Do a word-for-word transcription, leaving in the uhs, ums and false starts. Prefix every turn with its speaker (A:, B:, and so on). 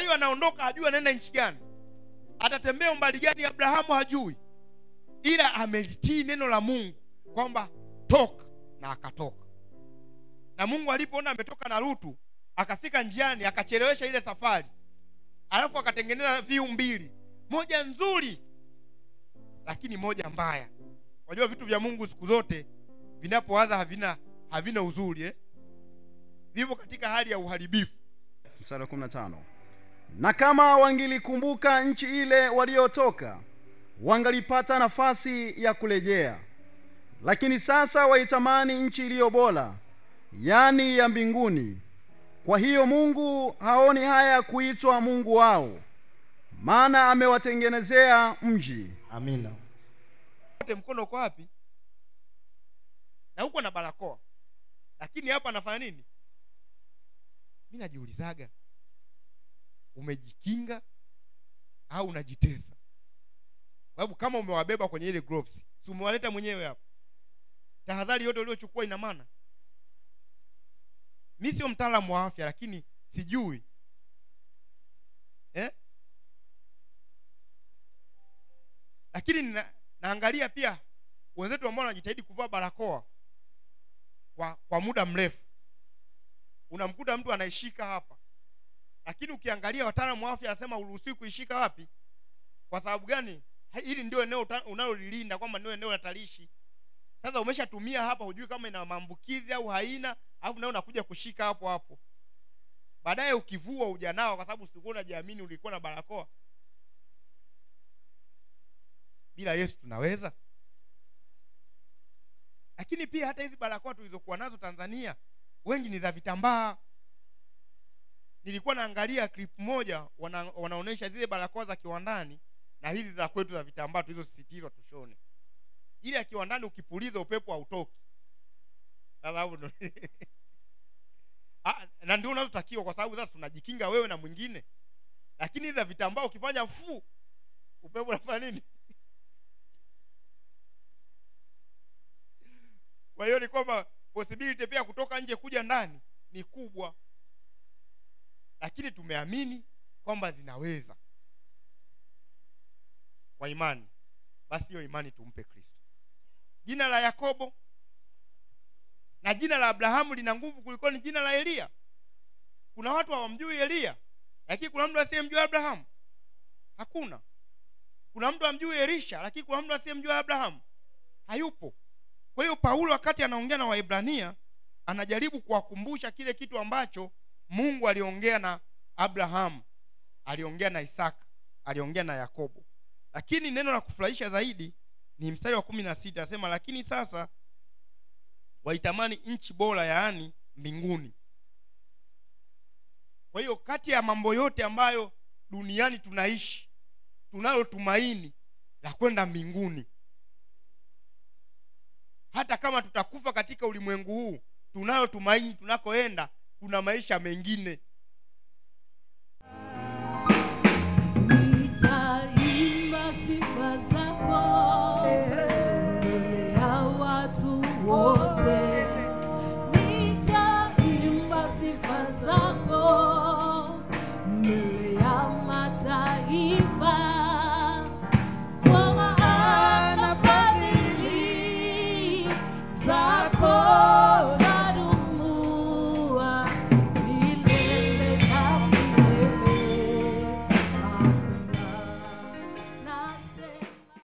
A: hiyo anaondoka, hajui anaenda nchi gani, atatembea umbali gani, Abrahamu hajui, ila amelitii neno la Mungu kwamba toka, na akatoka. Na Mungu alipoona ametoka na Lutu, akafika njiani akachelewesha ile safari, alafu akatengeneza viu mbili, moja nzuri lakini moja mbaya. Unajua vitu vya Mungu siku zote vinapoanza havina havina uzuri eh? Vipo katika hali ya uharibifu.
B: Mstari wa kumi na tano. Na kama wangelikumbuka nchi ile waliotoka, wangalipata nafasi ya kurejea. Lakini sasa waitamani nchi iliyo bora, yani ya mbinguni. Kwa hiyo Mungu haoni haya kuitwa Mungu wao, maana amewatengenezea mji.
A: Amina. Wote mkono uko wapi? Na huko na barakoa. Lakini hapa anafanya nini? Mimi najiulizaga, umejikinga au unajitesa? Kwa sababu kama umewabeba kwenye ile groups, si umewaleta mwenyewe hapa. Tahadhari yote uliochukua ina maana. Mimi sio mtaalamu wa afya, lakini sijui eh? Lakini na, naangalia pia wenzetu ambao wanajitahidi kuvaa barakoa kwa kwa muda mrefu. Unamkuta mtu anaishika hapa, lakini ukiangalia wataalamu wa afya wanasema uruhusiwi kuishika wapi. Kwa sababu gani? Hili ndio eneo unalolilinda kwamba ndio eneo hatarishi. Sasa umeshatumia hapa, hujui kama ina maambukizi au haina, alafu nawe unakuja kushika hapo hapo. Baadaye ukivua ujanao kwa sababu usikuwa unajiamini ulikuwa na barakoa. Bila Yesu tunaweza? Lakini pia hata hizi barakoa tulizokuwa nazo Tanzania wengi ni za vitambaa. Nilikuwa naangalia clip moja wana, wanaonesha zile barakoa za kiwandani na hizi za kwetu za vitambaa tulizosisitizwa tushone. Ile ya kiwandani ukipuliza upepo hautoki. Sasa hapo ndo ah, na ndio unazotakiwa kwa sababu sasa tunajikinga wewe na mwingine. Lakini hizi za vitambaa ukifanya fu upepo unafanya nini? Kwa hiyo ni kwamba possibility pia kutoka nje kuja ndani ni kubwa. Lakini tumeamini kwamba zinaweza kwa imani. Basi hiyo imani tumpe Kristo. Jina la Yakobo na jina la Abrahamu lina nguvu kuliko ni jina la Elia. Kuna watu hawamjui Elia, lakini kuna mtu asiyemjua Abrahamu. Hakuna. Kuna mtu amjui Elisha, lakini kuna mtu asiyemjua Abrahamu. Hayupo. Kwa hiyo Paulo wakati anaongea na Waebrania anajaribu kuwakumbusha kile kitu ambacho Mungu aliongea na Abrahamu, aliongea na Isaka, aliongea na Yakobo. Lakini neno la kufurahisha zaidi ni mstari wa kumi na sita, anasema lakini sasa waitamani nchi bora, yaani mbinguni. Kwa hiyo kati ya mambo yote ambayo duniani tunaishi, tunalo tumaini la kwenda mbinguni. Hata kama tutakufa katika ulimwengu huu, tunalo tumaini tunakoenda kuna maisha mengine.
C: Nitaimba sifa za